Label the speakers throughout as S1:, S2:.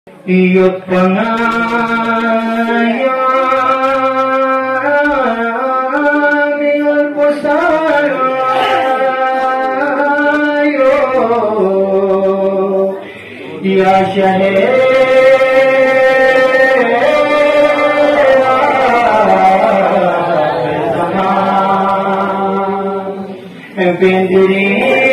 S1: يطفنا من البصار يا شهيد بندري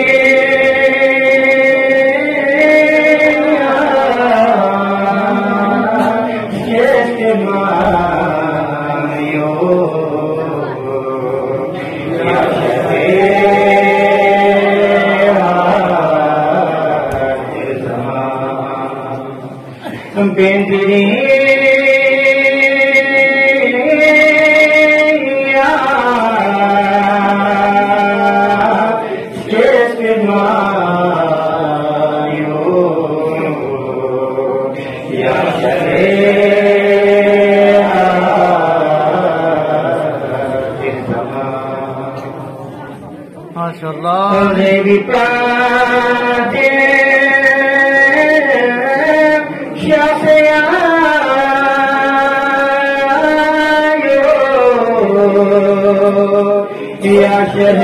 S2: माशाअल्लाह
S1: या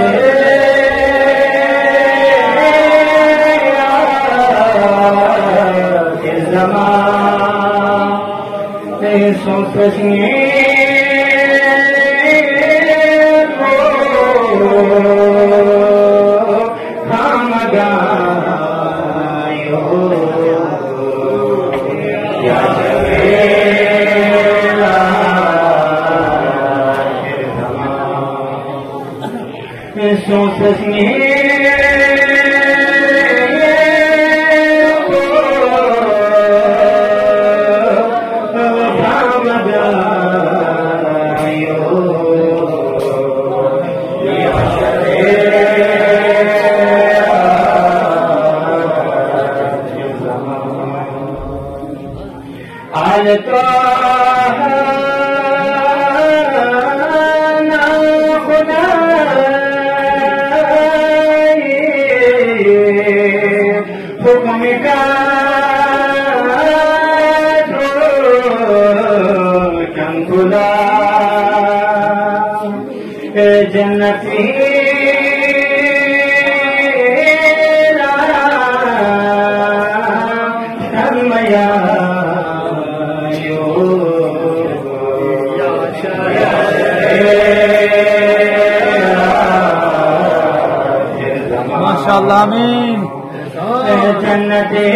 S2: माशाअल्लाह आमीन
S1: जन्नते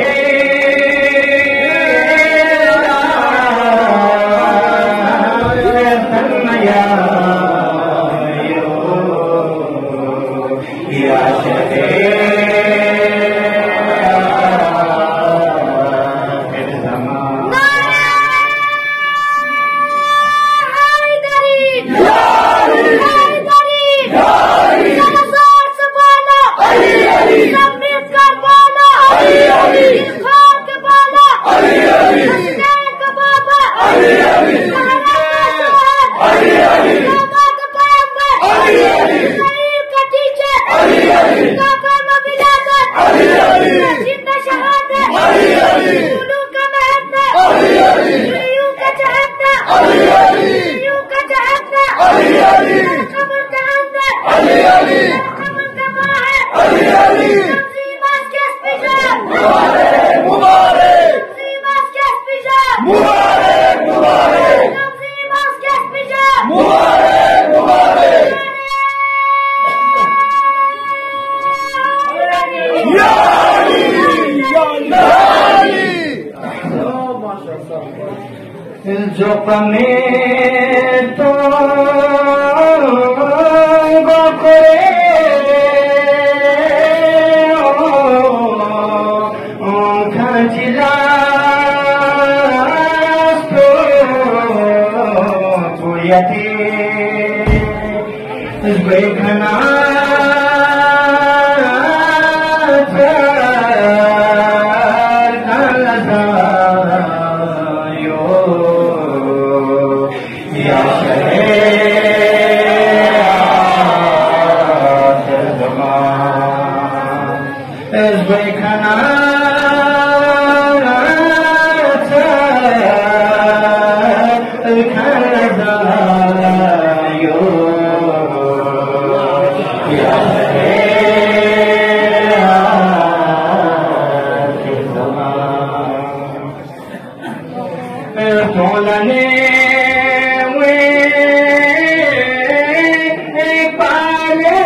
S1: जो पने तो गोखरे खजिला तो पुयते बेघना तोलने पाले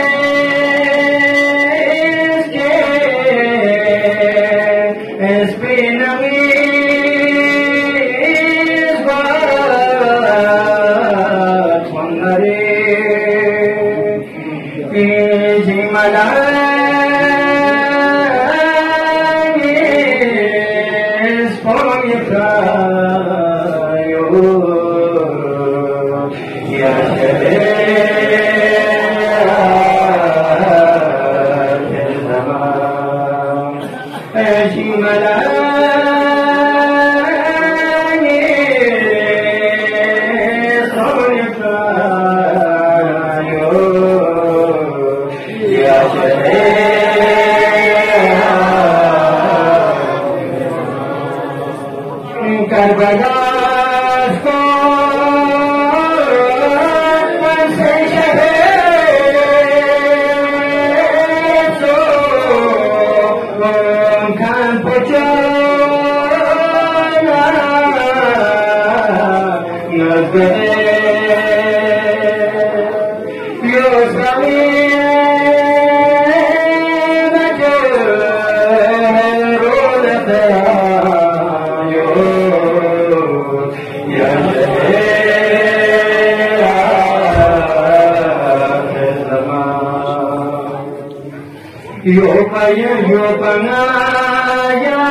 S1: yo banaya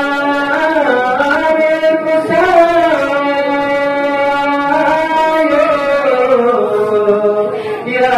S1: ya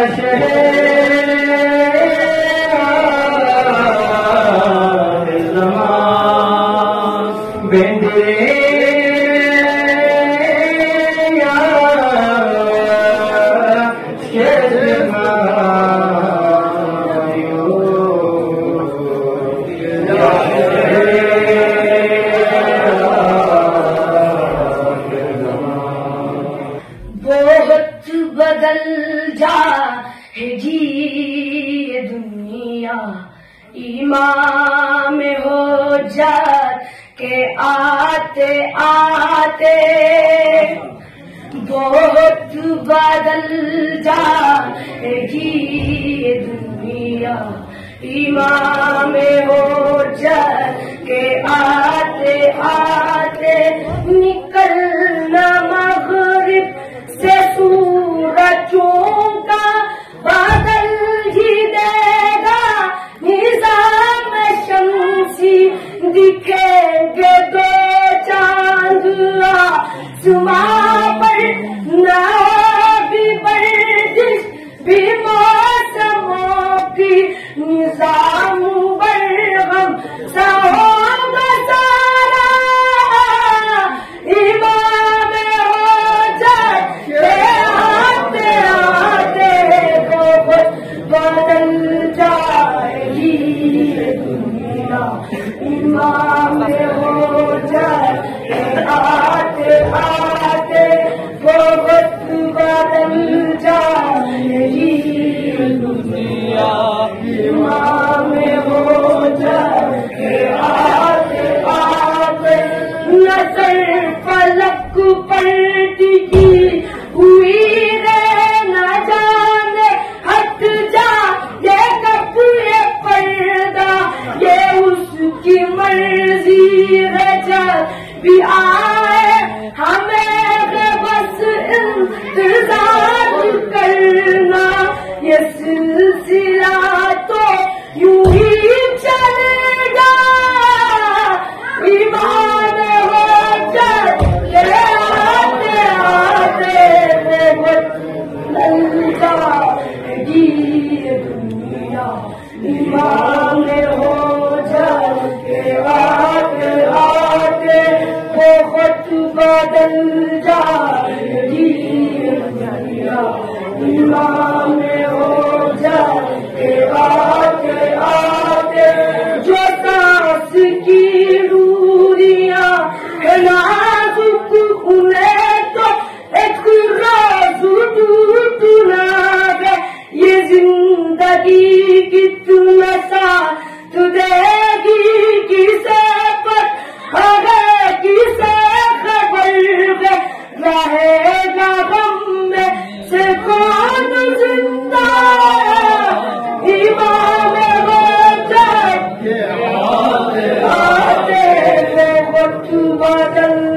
S3: बदल जा है जी ये दुनिया इमाम हो जा के आते आते बहुत बदल जा है जी ये दुनिया इमाम हो जा के आते आते निकलना मगरिब से सूरजों का बादल ही देगा निज़ाम शम्सी दिखेंगे दो चांद आसमां पर ना भी बर्जिश भी मौसमों की निज़ाम बरगम सा होगा सारा इमाम हो जाए आते आते बहुत बदल जाएगी दुनिया इमाम हो जाए आते आते बहुत बदल जाएगी दुनिया इमाम हो जाए आते आते नजर पलक पलटी हुई रे न जाने हट जा ये कब ये पर्दा ये उसकी मर्जी रजा भी आए हमें बस इंतजार करना ये सिलसिला तो यूं ही चलेगा ईमान हो जाए आते आते बदल जाएगी दुनिया ईमान हो जाए आते आते बहुत बदल जाएगी दुनिया ईमान हो जाए आते आते जो सांस की दूरियां नाजुक उन्हें तो एक राजू टूटना है ये जिंदगी कितना साथ देगी किसे पर अगर किसे खबर बादल